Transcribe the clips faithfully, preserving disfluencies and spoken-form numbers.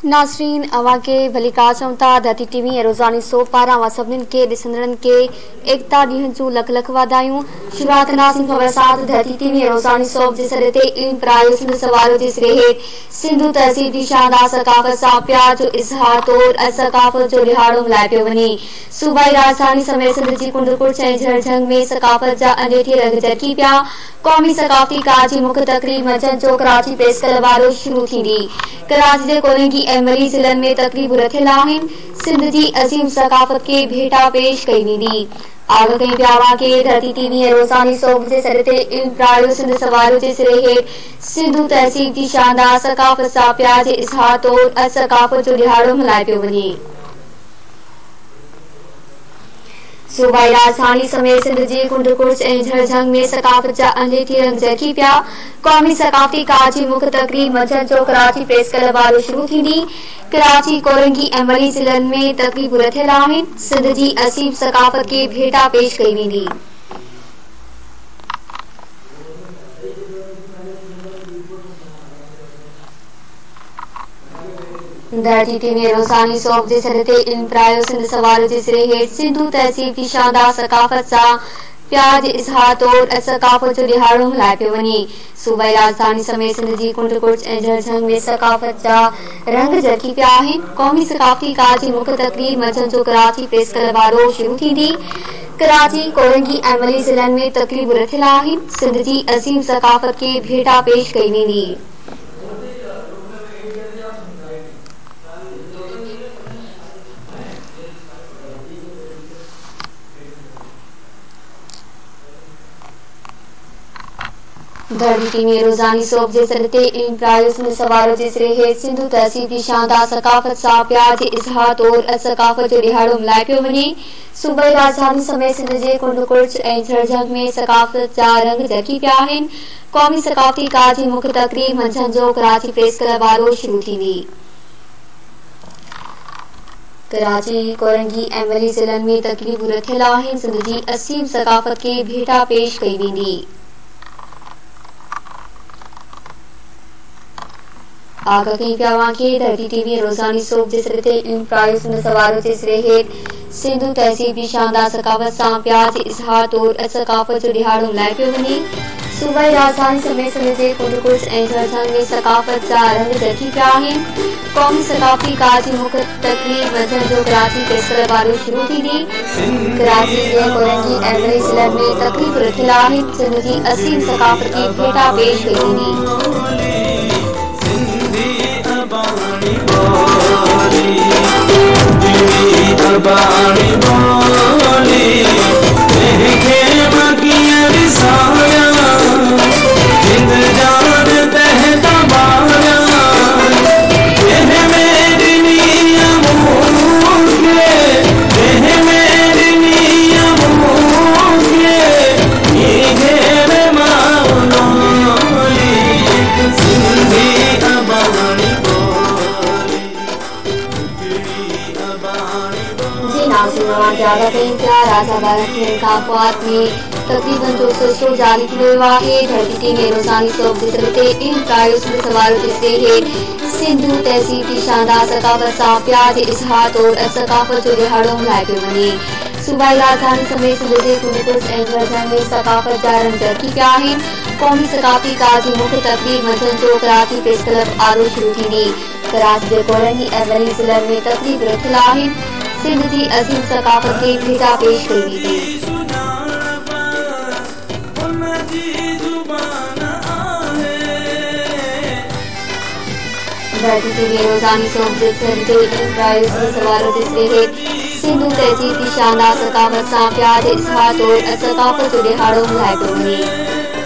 नाज़रीन अवां के भलीका चौथा धरती टीवी रोज़ानी सो पारा व सभिनीनि के ॾिसंदड़नि के एकता ॾींहं जूं लख लख वाधायूं। शुरूआत कंदासीं ख़बर सां धरती टीवी रोज़ानी सोप जे सॾ ते इल्म प्रायो सिंध सवारो जे सिरे हेठि सिंधु तहज़ीब जी शानदार सकाफ़त सां प्यार जो इज़हार तौर ऐं सकाफ़त जो रिहाड़ो मिलाए पियो वञे। सूबाई राजधानी समेत सिंध जी कुंडकुट ऐं झरझंग में सकाफ़त जा अंडेठी रंग जरकी पिया। क़ौमी सकाफ़ती कार जी मुख्य तक़रीब मंझंदि जो कराची प्रेस क्लब वारो शुरू थींदी। कराची जे कोलिंगी ऐं मरी ज़िलनि में तक़रीबूं रथियल आहिनि। सिंध जी अज़ीम सकाफ़त के भेटा पेश कई वेंदी। आग कई पिया के धरती टीवी रोज़ानी सोप जे सॾ ते इल्म प्रायो सिंध सवारो जे सिरे हेठि सिंधु तहज़ीब जी शानदार सकाफ़त सां प्यार जे इज़हार तौर ऐं सकाफ़त जो रिहाड़ो मिलाए पियो वञे। सूबाई राजधानी समेत सिंध जी कुंडकुट ऐं झरझंग में सकाफ़त जा अंडेठी रंग जरकी पिया। क़ौमी सकाफ़ती कार जी मुख्य तक़रीब मंझंदि जो कराची प्रेस क्लब वारो शुरू थींदी। कराची कोरंगी ऐं मरी ज़िलनि में तक़रीबूं रथियल आहिनि। सिंध जी असीम सकाफ़त के भेटा पेश कई वेंदी। धरती टीवी रोज़ानी सोप जे सॾ ते इल्म प्रायो सिंध सवारो जे सिरे हेठि सिंधु तहज़ीब जी शानदार सकाफ़त सां प्यार जे इज़हार तौर ऐं सकाफ़त जो रिहाड़ो मिलाए पियो वञे। सूबाई राजधानी समेत सिंध जी कुंडकुट ऐं झरझंग में सकाफ़त जा रंग जरकी पिया आहिनि। क़ौमी सकाफ़ती कार जी मुख्य तक़रीब मंझंदि जो कराची प्रेस क्लब वारो शुरू थींदी। कराची कोरंगी ऐं मरी ज़िलनि में तक़रीबूं रथियल आहिनि। सिंध जी अज़ीम सकाफ़त के भेटा पेश कई वेंदी। धरती टीवी रोज़ानी सोप जे सॾ ते इल्म प्रायो सिंध सवारो जे सिरे हेठि सिंधु तहज़ीब जी शानदार सकाफ़त सां प्यार जे इज़हार तौर ऐं सकाफ़त जो रिहाड़ो मिलाए पियो वञे। सूबाई राजधानी समेत सिंध जे कुंडकुट ऐं झरझंग में सकाफ़त जा रंग जरकी पिया आहिनि। क़ौमी सकाफ़ती कार जी मुख्य तक़रीब मंझंदि जो कराची प्रेस क्लब वारो शुरू थींदी। कराची कोरंगी ऐं मरी ज़िलनि में तक़रीबूं रथियल आहिनि। सिंध जी असीम सकाफ़त के भेटा पेश कई वेंदी। आग कई पिया के धरती टीवी रोज़ानी सोप जे सॾ ते इल्म प्रायो सिंध सवारो जे सिरे हेठि सिंधु तहज़ीब जी शानदार सकाफ़त सां प्यार जे इज़हार तौर ऐं सकाफ़त जो रिहाड़ो मिलाए पियो वञे। सूबाई राजधानी समेत सिंध जे कुंडकुट ऐं झरझंग में सकाफ़त जा रंग जरकी पिया आहिनि। क़ौमी सकाफ़ती कार जी मुख्य तक़रीब मंझंदि जो कराची प्रेस क्लब वारो शुरू थींदी। कराची जे कोरंगी ऐं मरी ज़िलनि में तक़रीबूं रथियल आहिनि। सिंध जी असीम सकाफ़त की भेटा पेश कई वेंदी। अबानी बोली देखे बगिया रिसाया जिंद जान बहता बाया देह मेरी नियम होंगे देह मेरी नियम होंगे ये घेर मानोली सिंधी अबानी तक़रीबन दो सौ शो जारी थी वियो आहे। धरती टीवी रोज़ानी सोप जे सॾ ते इल्म प्रायो सिंध सवारो जे सिरे हेठि सिंधु तहज़ीब जी शानदार सकाफ़त सां प्यार जे इज़हार तौर ऐं सकाफ़त जो रिहाड़ो मिलाए पियो वञे। सूबाई राजधानी समेत सिंध जे कुंडकुट ऐं झरझंग में सकाफ़त जा रंग जरकी पिया आहिनि। क़ौमी सकाफ़ती कार जी मुख्य तक़रीब मंझंदि जो कराची प्रेस क्लब वारो शुरू थींदी। कराची जे कोरंगी ऐं मरी ज़िलनि में तक़रीब रथियल आहिनि। सिंध जी अज़ीम सकाफ़त के भेटा पेश कई वेंदी। धरती टीवी रोज़ानी सोप जे सॾ ते इल्म प्रायो सिंध सवारो जे सिरे हेठि सिंधु तहज़ीब जी शानदार सकाफ़त सां प्यार जे इज़हार तौर ऐं सकाफ़त जो रिहाड़ो मिलाए पियो वञे।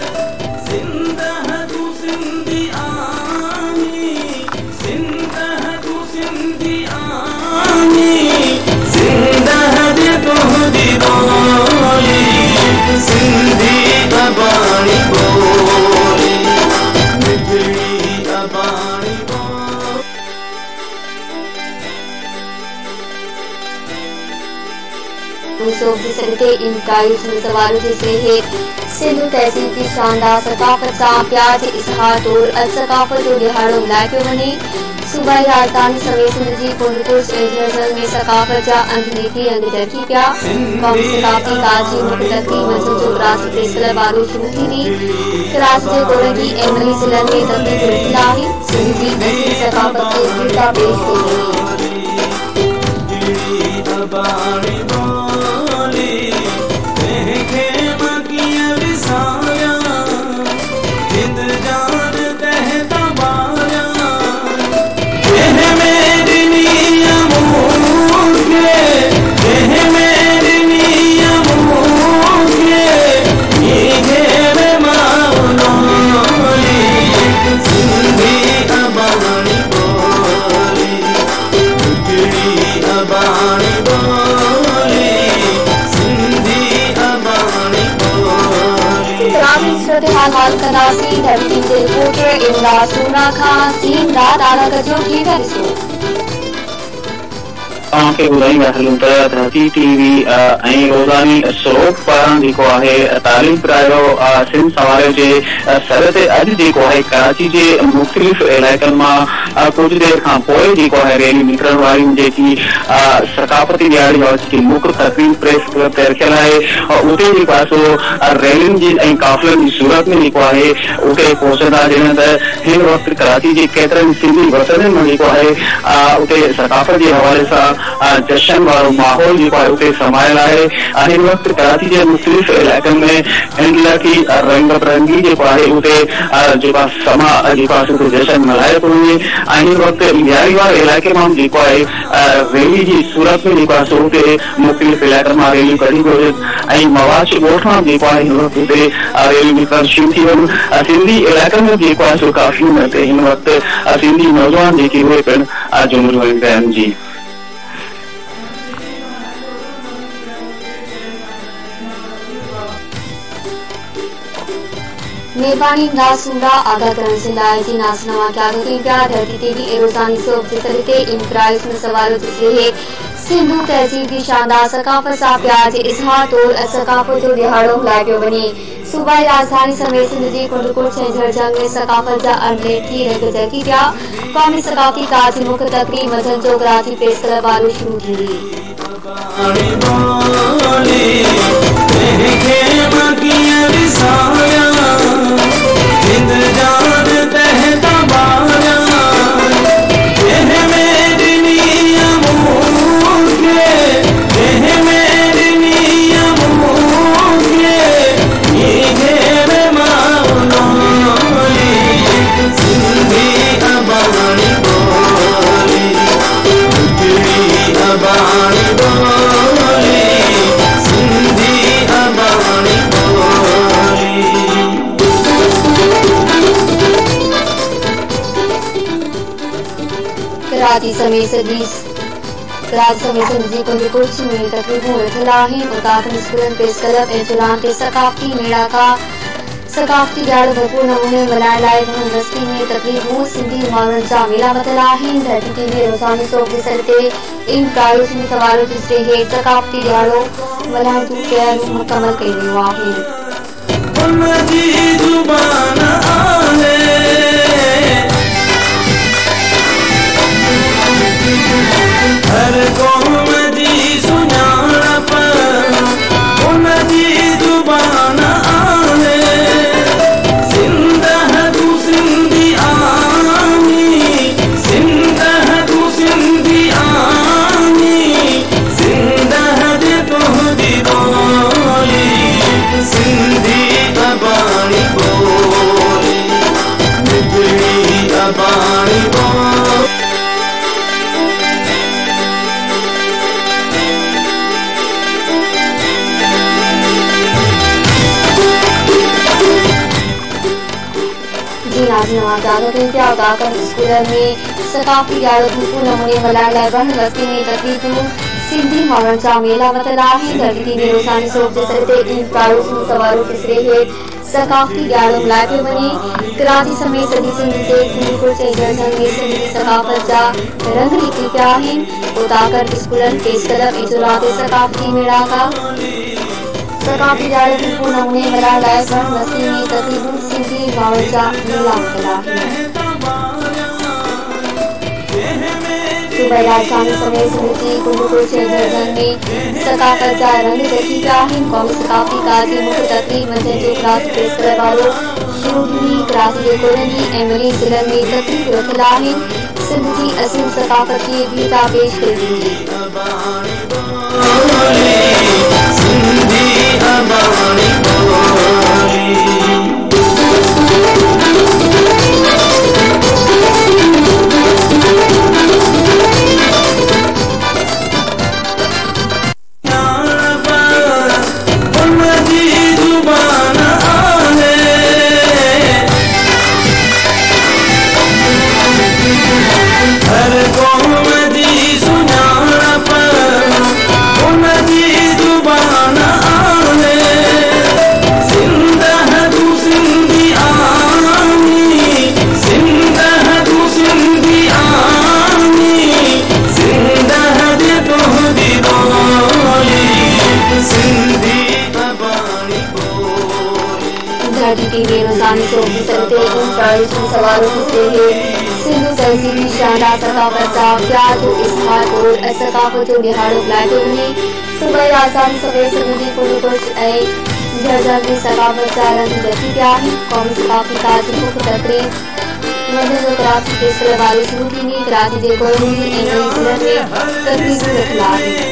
सोप जे सॾ ते इल्म प्रायो सिंध सवारो जे सिरे हेठि सिंधु तहज़ीब की शानदार सकाफ़त सां प्यार जे इज़हार तौर ऐं सकाफ़त जो रिहाड़ो मिलाए पियो वञे। सूबाई राजधानी समेत सिंध जी कोंडकोट शहर में सकाफत जा अंधनीति रंग जरखी पिया कौमी सकाफती काजी मुकदकी मंजिल जो कराची प्रेस क्लब वारो शुरू थी थी कराची के गोरगी एमली जिलन में तकलीफ रखी आहे सिंध जी असली सकाफत के गिरदा पेश कई हाल कराची धरती के रिपोर्टर इमरान सोना खान तीन रात आला गजों की फरिश्तों के बुधाई हलूं त धरती टीवी ऐं रोज़ानी सरोप पारां जेको आहे तालीम करायो सिंध सवारे जे सर ते अॼु जेको आहे कराची जे मुख़्तलिफ़ इलाइक़नि मां कुझु देरि खां पोइ जेको आहे रैली निकिरण वारियूं जेकी सकाफ़ती ॾियारी जी मुख्य तकरीब प्रेस क्लब ते रखियल आहे उते जेको आहे सो रैलियुनि जी ऐं काफ़िलनि जी सूरत में जेको आहे उते पहुचंदा जॾहिं त हिन वक़्तु कराची जे केतिरनि सिंधी वतननि में जेको आहे उते सकाफ़त जे हवाले सां जश्न वारो माहौल जेको आहे उते समायल आहे हिन वक़्तु कराची जे मुख़्तलिफ़ इलाइक़नि में हिन लाइ रंग बिरंगी जेको आहे उते जेको आहे समा जेको आहे उते जश्न मल्हाए थो वञे ऐं हिन वक़्तु ॾियारी वारे इलाइक़े मां जेको आहे रैली जी सूरत में जेको आहे सो उते मुख़्तलिफ़ इलाइक़नि मां रैलियूं कढी पियो ऐं मवाज ॻोठ मां जेको आहे हिन वक़्तु उते रैलियूं निकिरणु शुरू थी वञनि सिंधी इलाइक़नि में जेको आहे सो काफ़ी हिन वक़्तु सिंधी नौजवान जेके उहे पिणु जुमिल वेंदा आहिनि जी मेहरबानी नासूरा आगाह करण से लाए जी नासनवा क्या होती प्यार धरती टीवी ए रोजानी सोप जे तरीके इन प्राइस में सवालों जिससे है सिंधु तहजीब की शानदार सकाफत सा प्यार जे इजहार तौर सकाफत जो दिहाड़ो लाए पियो बनी सूबाई राजधानी समेत सिंध जी कोंडकोट शहर जंग में सकाफत जा अनलेट थी रंग जरखी पिया कौमी सकाफती काज मुख्य तकरीब मंझंदि जो कराची प्रेस क्लब वारो शुरू थी कराची समेत सदीस कराची समेत सिंध जी कोंडकोट में तकरीबूं वेठल आहिनि उतां स्कूलनि प्रेस क्लब ऐं चुलान ते सकाफ़ती मेड़ा का सकाफ़ती ॾियारो भरपूर नमूने मल्हाइण लाइ घणनि बस्ती में तकरीबूं सिंधी माण्हुनि जा मेला वतल आहिनि धरती टीवी रोज़ानी सोप जे सर ते इन प्राइस में सवालों जिससे हे सकाफ़ती ॾियारो मल्हाइण जूं तयारियूं मुकमल कई वियूं आहिनि हर कौम जी सुञाणप उन जी ज़ुबान आहे सिंध तू सिंधी आमी सिंध तू सिंधी आमी सिंध जे तुंहिंजी ॿोली सिंधी अबाणी ॿोली मिठड़ी अबाणी ॿोली स्कूल में सकाफ़ती ॾियारो भरपूर नमूने मल्हाइण लाइ घणनि बस्ती में तकरीबूं सिंधी माण्हुनि जा मेला वतल आहिनि धरती टीवी रोज़ानी सोप जे सर ते इन प्राइस में सवालों किसरे हे सकाफ़ती ॾियारो मल्हाए पियो वञे कराची समेत सॼी सिंध ते कोंडकोट शहर जंग में सिंधी सकाफ़त जा रंग निकिरी पिया आहिनि उतां स्कूलनि प्रेस क्लब ऐं चुला ते सकाफ़ती मेड़ा का सकाफ़ती ॾियारो भरपूर नमूने मल्हाइण लाइ घणनि बस्ती में तकरीबूं सिंधी माण्हुनि जा मेला वतल आहिनि सूबे राजधानी समेत समूची कुंडुकुल झरझर में सकाफत जा रंग जकी पिया आहिनि। क़ौमी सकाफ़ती कार जी मुख्य तक़रीब मंझंदि जो कराची प्रेस क्लब वारो शुरू थी। कराची जे कोरंडी ऐं वरी ज़िलनि में तक़रीब रखियल आहिनि। सिंध जी असीम सकाफ़ती बीता पेश कई वेंदी। टीवी रोजानी शोक की सरते इन प्राइस में सवालों पूछते हैं। सिंधु तहजीब की शानदार सकाफत का प्यार को इजहार और सकाफत जो बिहार लाइटों में सुबह राजधानी समेत सिंधी कुछ झरझर में सकाफत का रंग जकी पिया आहिनि। क़ौमी सकाफ़ती कार जी मुख्य तक़रीब मंझंदि जो कराची प्रेस क्लब वारो शुरू थींदी। कराची जे कोरंडी ऐं वरी ज़िलनि में तक़रीब रखियल आहिनि।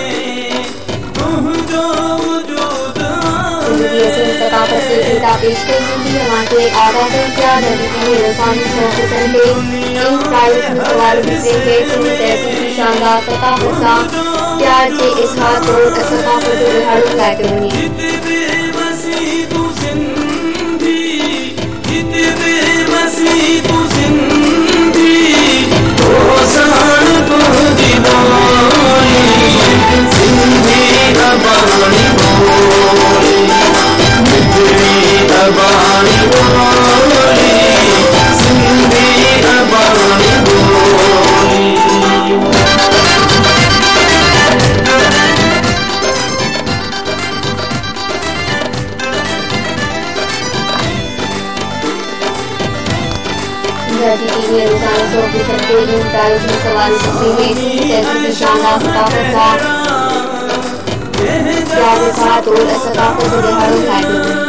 सकाफत से बीता पेश कई वेंदी। हमारे आगाह क्या टीवी रोजानी शौक संडे इन प्राइस में सवाल पूछे गए। सिंध तहजीब की शानदार सकाफत सां प्यार के इजहार और सकाफत जो रिहाड़ो लाइ पियो वञे। टीवी रोजाना शोक की सरते इन प्राइस में सवाल पूछते हैं। सिंध तहजीब की शानदार सकाफत सां प्यार के साथ और सकाफत जो रिहाड़ो लाइ पियो वञे।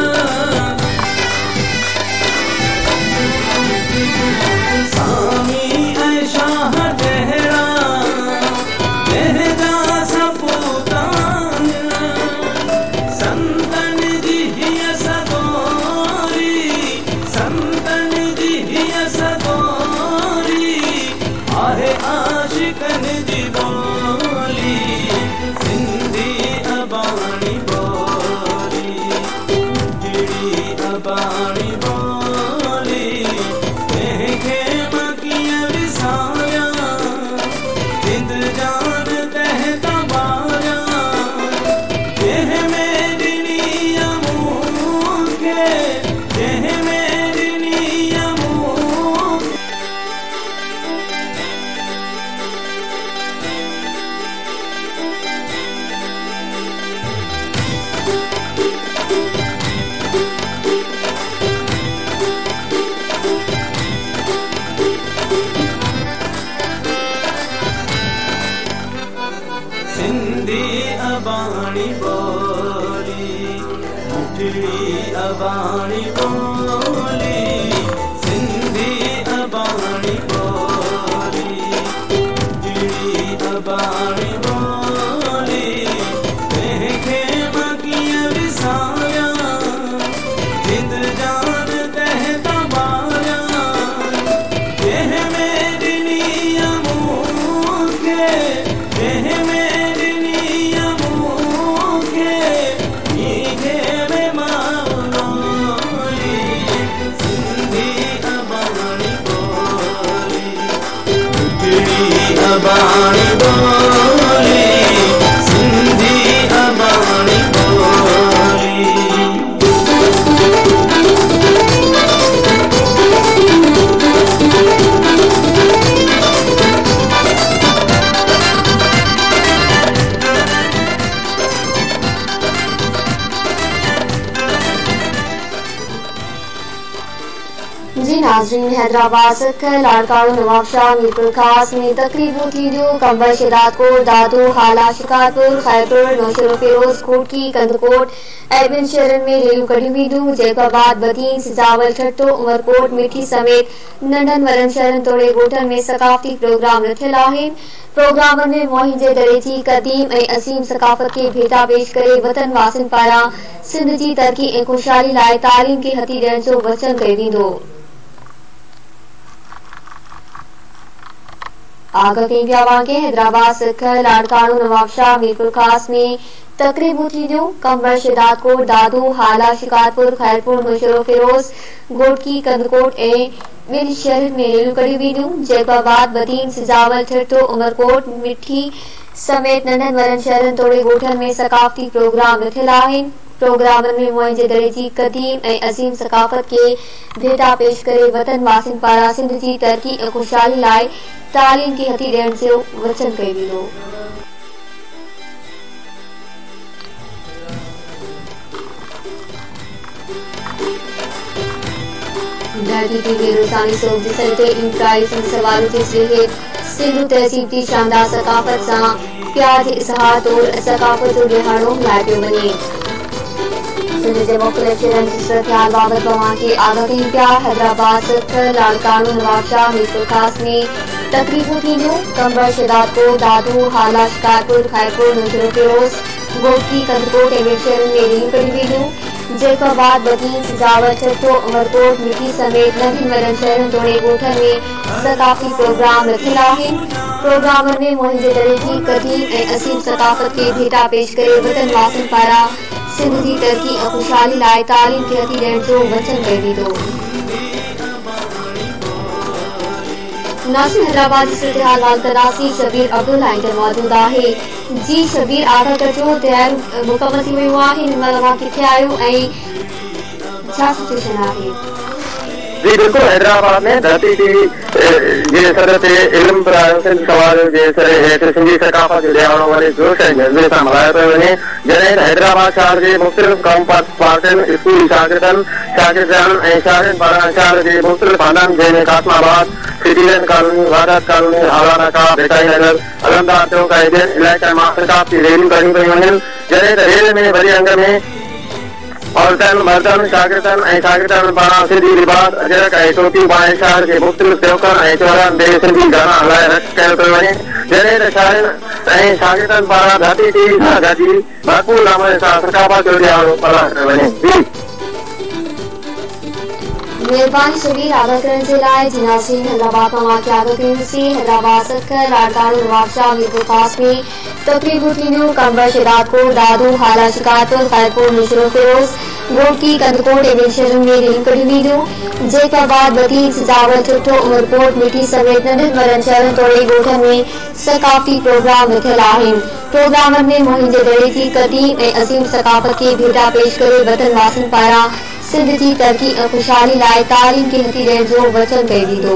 अबाणी बोली सिंधी अबाणी बोली जिड़ी अबाणी बोली तंहिंखे मां कीअं विसारियां जिंद जान तंहिं तां ॿारियां जंहिं में ॾिनी मूंखे जंहिं में ॾिनी मूंखे मीठे में अबाणी बोली सिंधी अबाणी बोली। जी नाज़रीन, हैदराबाद से लाड़काड़ो नवाब शाह मीरपुर खास में तकरीबों थी जो कंबर शिदातकोट दादू हाला शिकारपुर खैरपुर नौशरो फिरोज कोटकी कंदकोट एडमिन शहरन में रेलू कड़ी वीडू जैकाबाद बदीन सिजावल ठट्टो उमरकोट मिठी समेत नंढन वरन शहरन तोड़े गोठन में सकाफती प्रोग्राम रथियल आहिनि। प्रोग्राम में मोहिन जे दरे जी कदीम ए असीम सकाफत के भेटा पेश करे वतन वासिन पारा सिंध की तरक्की ए खुशहाली लाए तालीम के हथी ॾियण जो वचन कयो वेंदो। आगा के के हैदराबाद सिख लाड़काड़ो नवाब शाह मीरपुर खास में तकरीबू थी जो कंबर शिदातकोट दादू हाला शिकारपुर खैरपुर नौशरो फिरोज गोटकी कंदकोट ए ॿिनि शहर में रेलू कड़ी वीडियो जैकाबाद बदीन सिजावल ठट्टो उमरकोट मिठी समेत नंढन वरन शहरन तोड़े गोठन में सकाफती प्रोग्राम रथियल आहिनि। प्रोग्राम में मोइन जे दरे जी कदीम ए अजीम सकाफत के भेटा पेश करे वतन वासिन पारा सिंध की तरक्की ए खुशहाली लाए तालीम की हथी ॾियण जो वचन कयो वेंदो। धरती टीवी रोज़ानी सोप जे सरिते इंट्राइस सवाल जे सिलसिले सिंधु तहज़ीब जी शानदार सकाफत सां प्यार जे इज़हार तौर सकाफत जो ॾियारो लाइ पियो वञे। सिंध जे मुख़्तलिफ़ शहरनि जी सूरतहाल बाबति तव्हां खे आगाह कयूं पिया। हैदराबाद सिख लाड़काड़ो नवाब शाह मीरपुर खास में तकरीबूं थींदियूं कंबर शिदातकोट दादू हाला शिकारपुर खैरपुर नौशरो फिरोज गोटकी कंदकोट ऐं ॿियनि शहरनि में रेलू कड़ी वेंदियूं जैकाबाद बदीन सिजावल ठट्टो उमरकोट मिठी समेत नंढनि वॾनि शहरनि तोड़े गोठन में सकाफती प्रोग्राम रथियल आहिनि। प्रोग्राम में मोहिन जे दरे जी कदीम ऐं असीम सकाफत के भेटा पेश करे वतन वासिन पारा सिंध की तरक्की ऐं खुशहाली लाइ तालीम खे हथी ॾियण जो वचन कयो वेंदो। नासिर हैदराबाद जी सूरतहाल वालतनासी शबीर अब्दुल्ला इंटर मौजूद आहे। जी शबीर आगाह कजो तयार मुकम्मल थी वियूं आहिनि, तव्हां किथे आहियो ऐं छा सिचुएशन आहे? जी बिल्कुल, हैदराबाद में धरती टीवी जे सर ते इल्म सिंध सवाल जे सर हेठि सिंधी सकाफ़त जो ॾियारो वरी जोश ऐं जज़्बे सां मल्हायो पियो वञे। जॾहिं हैदराबाद शहर जे मुख़्तलिफ़ क़ौम पार्टियुनि स्कूली शागिर्दनि शागिर्दनि ऐं शाहरियुनि पारां शहर जे मुख़्तलिफ़ हंधनि जंहिंमें Qasimabad citizen colony Wahdat colony हालाना का बेटाई नगर अलमदार चौक ऐं ॿियनि इलाइक़नि मां सकाफ़ती रैलियूं कढियूं पियूं वञनि। जॾहिं त रेल में वॾे अंग में औरतनि मर्दनि शागिर्दनि ऐं शागिर्दनि पारां सिंधी लिबास अजरक ऐं टोपियूं पाए शहर जे मुख़्तलिफ़ चौकनि ऐं चौरनि ते सिंधी गाना हलाए रक़्स कयो पियो वञे। जॾहिं त शागिर्दनि ऐं शागिर्दनि पारां धरती टीवी सां गॾिजी भरपूर नमूने सां सकाफ़त जो ॾियारो मल्हायो पियो वञे। मेहरबानी शबीर आगाह करण जे लाइ। जी नाज़रीन, हैदराबाद मां वाक़िआ आगाह कयोसीं। हैदराबाद सिख लाड़काड़ो नवाब शाह मीरपुर खास में तकरीबूं थींदियूं कंबर शिदातकोट दादू हाला शिकारपुर खैरपुर नौशरो फिरोज गोटकी कंदकोट ऐं ॿियनि शहरनि में रेलू कढियूं वेंदियूं जैकाबाद बदीन सिजावल ठट्टो उमरकोट मिठी समेत नंढनि वॾनि शहरनि तोड़े गोठन में सकाफ़ती प्रोग्राम रथियल आहिनि। प्रोग्राम में मोहिन जे दरे जी कदीम ऐं असीम सकाफ़त के भेटा पेश करे वतन वासिन पारां सिंध की तरक्की ऐं खुशहाली लाइ तालीम खे हथी ॾियण जो वचन कयो वेंदो।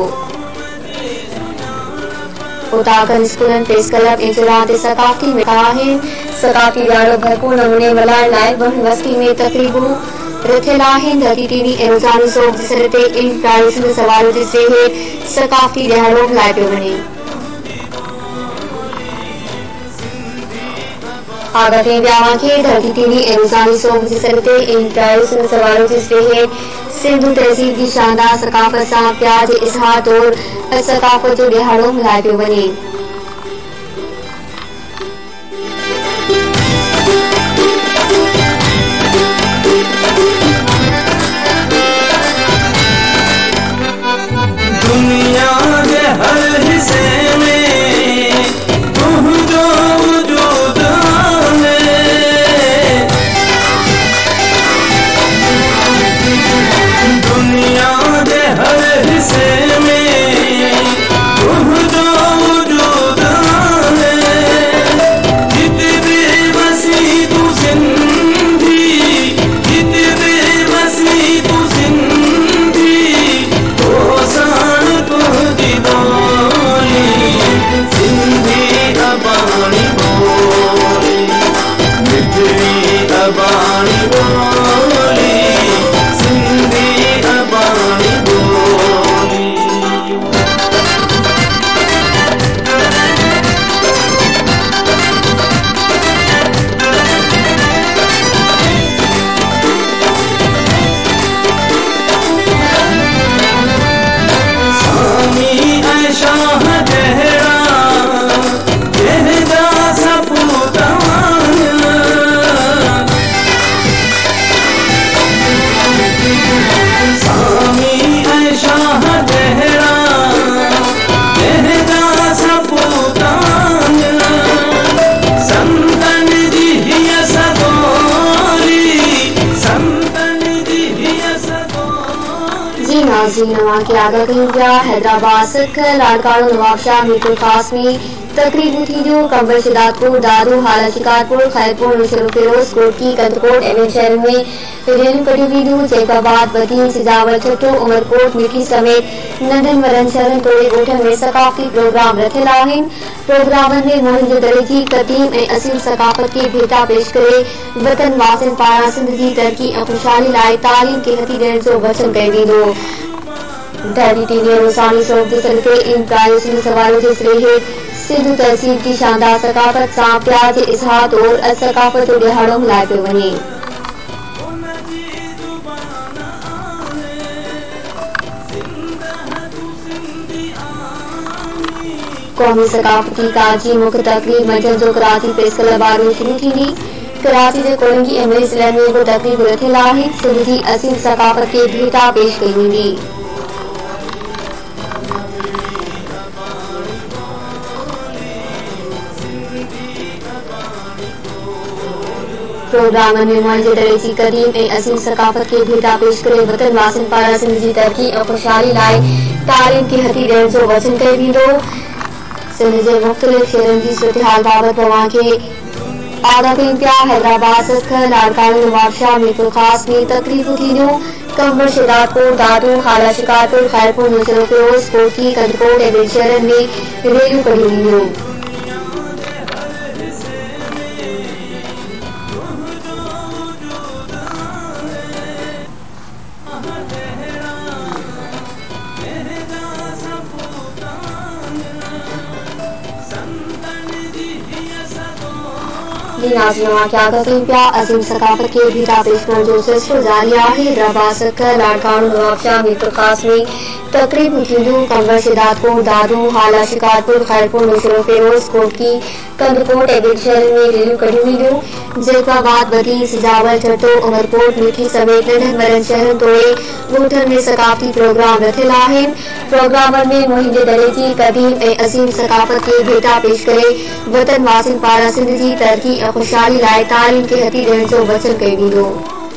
उतागन स्कूलनि प्रेस क्लब ऐं चुराह ते सकाफ़ती में आहिनि। सकाफ़ती ॾियारो भरपूर नमूने मल्हाइण लाइ ॿ वस्ती में तकरीबूं रथियल आहिनि। धरती टीवी ऐं रोज़ानी सोप जे सर ते इन प्राइस सवाल जे सिलसिले सकाफ़ती ॾियारो मल्हायो पियो वञे। आगाह कयूं पिया खे धरती टीवी ऐं रोज़ानी सोप जे सर ते इन प्राइस सवाल जे सिलसिले सिंधु तहज़ीब जी शानदार सकाफ़त सां प्यार जे इज़हार तौर सकाफ़त जो ॾियारो मल्हायो पियो वञे। दुनिया के हर हिस्से में तुझो वजूद है, दुनिया के हर हिस्से में तुझो वजूद जी नाज़रीन, नवा के आगा कयूं पिया हैदराबाद सिख लाड़काणो नवाबशाह मीरपुर खासमी तकरीबू थींदियूं कंबर शिदातपुर दारू हाला शिकारपुर खैरपुर नशरो फिरोज कोटकी कंदकोट एवं शहर में रैलियूं कढियूं वेंदियूं। जैकाबाद बदी सिजावर छठो उमरकोट मिठी समेत नंढन वॾनि शहरनि तोड़े ॻोठनि में सकाफ़ती प्रोग्राम रथियल आहिनि। प्रोग्रामनि में मोहिन जे दड़े जी क़दीम ऐं असील सकाफ़त खे भेटा पेश करे वतन वासियुनि पारां सिंध जी तरक़ी ऐं ख़ुशहाली लाइ तालीम खे हथी ॾियण जो वचन कयो वेंदो। दैली टीवी रोज़ानी सोप जे सदक़े इन प्रायोजन सवालों जे सिरे हेठि सिंधु तहसील की शानदार सकाफ़त सां प्यार जे इज़हार तौरु सकाफ़त जो ॾिहाड़ो मल्हायो पियो वञे। कौमी सकाफ़ती काजी मुख्य तकरीब मंझंदि जो कराची प्रेस क्लब वारो शुरू थींदी। कराची जे कोलंगी ऐं मिरी ज़िलनि में बि तकरीब रथियल आहे। सिंध जी असील सकाफ़त खे भेटा पेश कई वेंदी। प्रोग्राम में मोहन जे दड़े जी क़दीम ऐं असील सकाफ़त खे भेटा पेश करे वतन वासियुनि पारां सिंध जी तरक़ी ऐं ख़ुशहाली लाइ तालीम खे हथी ॾियण जो वचन कयो वेंदो। सिंध जे मुख़्तलिफ़ शहरनि जी सूरतहाल बाबति तव्हां खे आगाह कयूं पिया। हैदराबाद सिख लाड़काणो नवाबशाह मीरपुर ख़ास में तकरीबूं थींदियूं। कंबर शिदातपुर दादू हाला शिकारपुर खैरपुर नशरो फिरोज कोटकी कंदकोट ऐं ॿियनि शहरनि में रैलियूं कढियूं वेंदियूं। असीम सकाफ़त के भेटा पेश करण जो सिलसिलो जारी आहे। हैदराबाद सिख लाड़काणो नवाबशाह मीरपुर ख़ास में तकरीबूं थींदियूं। कंबर शिदातपुर दादू हाला शिकारपुर खैरपुर नशरो फिरोज कोटकी कंदकोट ऐं ॿियनि शहरनि में रैलियूं कढियूं वेंदियूं। जैकाबाद बदी सिजावर छठो उमरकोट मिठी समेत नंढनि वॾनि शहरनि तोड़े ॻोठनि में सकाफ़ती प्रोग्राम रथियल आहिनि। प्रोग्रामनि में मोहिन जे दड़े जी क़दीम ऐं असीम सकाफ़त खे भेटा पेश करे वतन वासियुनि पारां सिंध जी तरक़ी ऐं ख़ुशहाली लाइ तालीम खे हथी ॾियण जो वचन कयो वेंदो।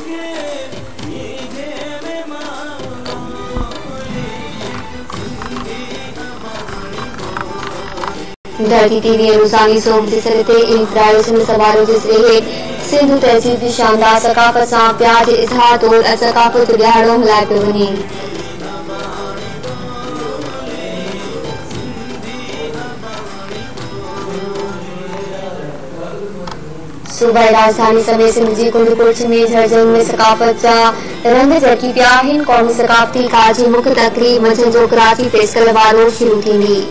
दैली टीवी रोज़ानी सोप जे सिरे ते इन प्रायोजन सवालों जे सिरे हेठि सिंधु तहसील जी शानदार सकाफ़त सां प्यार जे इज़हार तौरु सकाफ़त जो ॾिहाड़ो मल्हायो पियो वञे। सूबाई राजधानी समेत सिंध जी कुंड कुर्च में झरझर में सकाफ़त जा रंग जड़की पिया आहिनि। कौमी सकाफ़ती काजी मुख्य तकरीब मंझंदि जो कराची प्रेस क्लब वारो शुरू थींदी।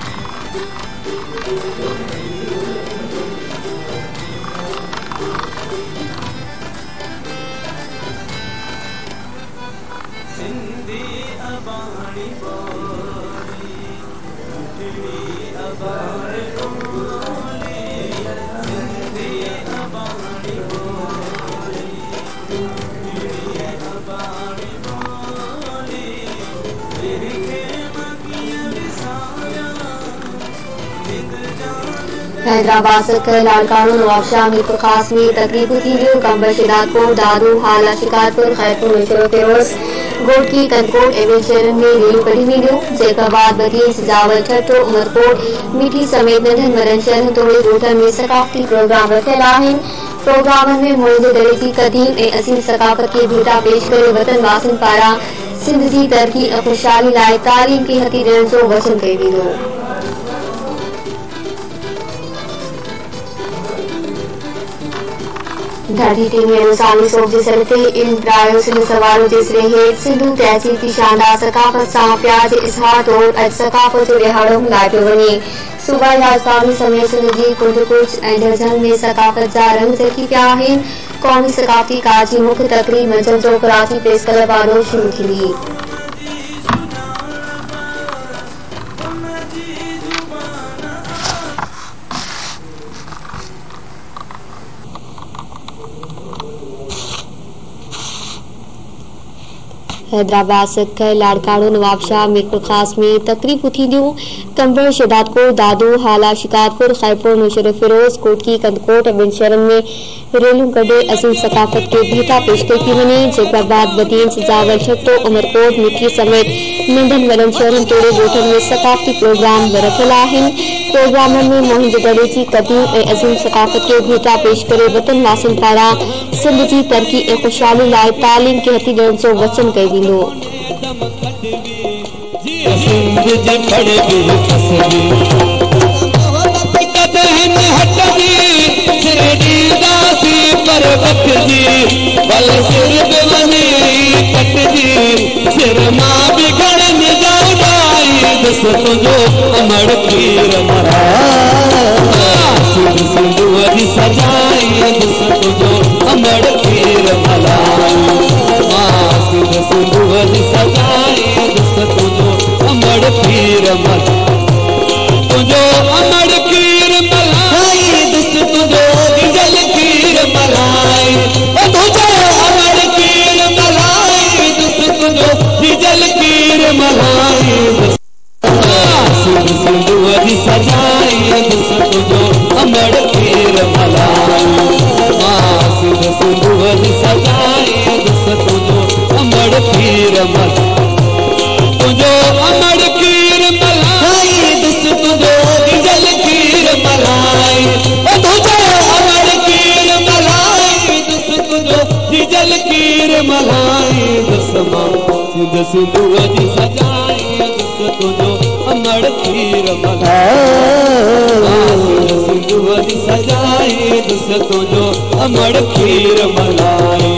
हैदराबाद सिख लाड़काणो नवाबशाह मीरपुर ख़ास में तकरीबूं थींदियूं। कंबर शिदातपुर दादू हाला शिकारपुर खैरपुर नशरो फिरोज कोटकी कंदकोट ऐं ॿियनि शहरनि में रैलियूं कढियूं वेंदियूं। जैकाबाद बदी सिजावर छठो उमरकोट मिठी समेत नंढनि वॾनि शहरनि तोड़े ॻोठनि में सकाफ़ती प्रोग्राम रथियल आहिनि। प्रोग्रामनि में मोहिन जे दड़े जी क़दीम ऐं असील सकाफ़त खे भेटा पेश करे वतन वासियुनि पारां सिंध जी तरक़ी ऐं ख़ुशहाली लाइ तालीम खे हथी ॾियण जो वचन कयो वेंदो। दैली टीवी रोज़ानी सोप जे सिरे ते इन प्रायोजन सवालों जे सिरे हेठि सिंधु तहसील की शानदार सकाफ़त सां प्यार जे इज़हार तौरु अॼु सकाफ़त जो ॾिहाड़ो मल्हायो पियो वञे। सूबाई राजधानी समेत सिंध जी कुंड कुर्च ऐं झरझर में सकाफ़त जा रंग जड़की पिया आहिनि। कौमी सकाफ़ती काजी मुख्य तकरीब मंझंदि जो कराची प्रेस क्लब वारो शुरू थींदी। हैदराबाद सिख लाड़काणो नवाबशाह मीरपुर ख़ास में तकरीबूं थींदियूं। कंबर शिदातपुर दादू हाला शिकारपुर खैरपुर नशरो फिरोज कोटकी कंदकोट ऐं ॿियनि शहरनि में रेलू गडे अजीम सकाफत के भेटा पेश कई वने जेका बाद बदीन सजावल छटो उमरकोट मिठी समेत नंढन वडन शहरन तोड़े ॻोठन में सकाफती प्रोग्राम रखियल आहिनि। प्रोग्राम में मोहिंद गडे जी कदीम ए अजीम सकाफत के भेटा पेश करे वतन वासिन पारा सिंध की तरक्की ए खुशहाली लाए तालीम के हथी ॾियण जो वचन कई वेंदो। अमड़ खीर मलाई सजाई तुझो अमड़ खीर मलाई सिंध सिंधु सजाई तुझो अमड़ खीर मलाई तुझो अमड़ खीर मलाई तुझो जल खीर मलाई तुझो अमड़ खीर मलाई तुझो जल खीर मलाई सिंध सिंधु सजाई तुझो अमड़ खीर मलाई सिंध सिंधु सजाई तुझो अमड़ खीर मलाई तुझो अमड़ खीर मलाई तुझो जल खीर मलाई तुझो अमड़ खीर मलाई तुझो जल खीर मलाई सिंध सिंधु सजाई तुझो अमड़ खीर मलाई सिंधु सजाई तुझो अमड़ खीर मलाई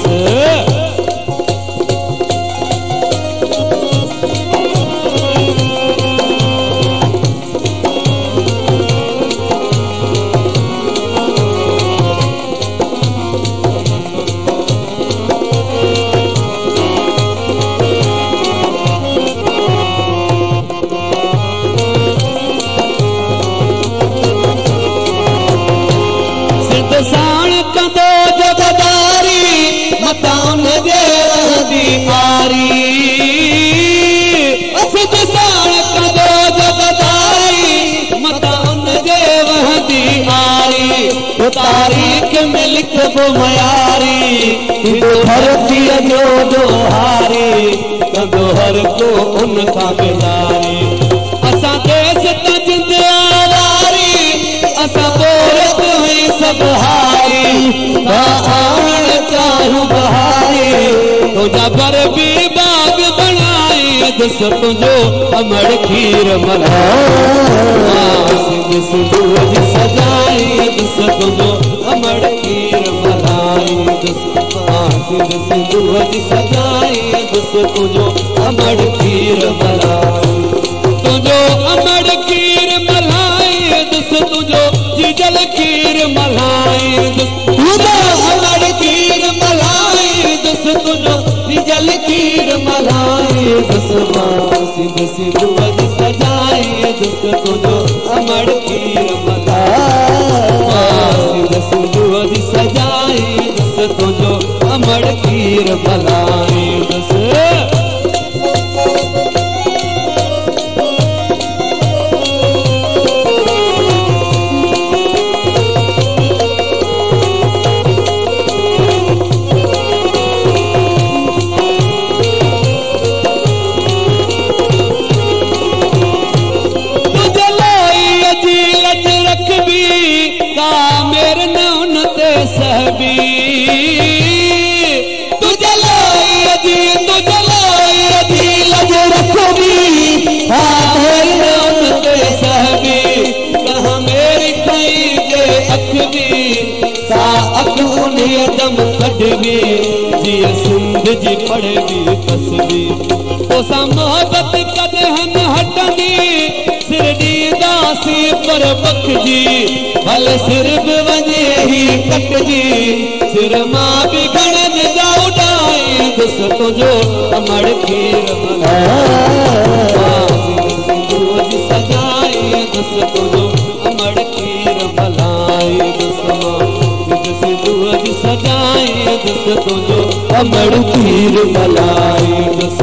तारीख में लिखबो मयारी धरती जो दोहारी कंदो हर को उनका बेदारी असा देश तजिंद आवारी असा बोरत हुई सब हारी आण चाहूं बहारी तो जबर भी बाग बनाई दस तुझो अमड़ खीर मलाई सिंध सिंधु सजाई दस तुझो अमड़ खीर मलाई सिंध सिंधु सजाई दस तुझो अमड़ खीर मलाई तुझो अमड़ खीर मलाई दस तुझो जीजल खीर मलाई तुझो अमड़ खीर मलाई दस तुझो जीजल खीर मलाई दस सिंध सिंधु सजाई दस तुझो अमड़ खीर मलाई सिंध सिंधु सजाई दस तुझो अमड़ खीर मलाई दस दम कढवी जिया सिंध जी पढ़वी कसवी तोसा मोहब्बत कदहन हटनी सिरडी दासी पर बखजी भल सिर भी वञे ही कटजी सिर मां भी गणज जा उड़ाए दस तुझो अमड़ खीर मलाई सजाए दस तुझो अमड़ खीर मलाई सजाए दस तुझो अमड़ खीर मलाई दस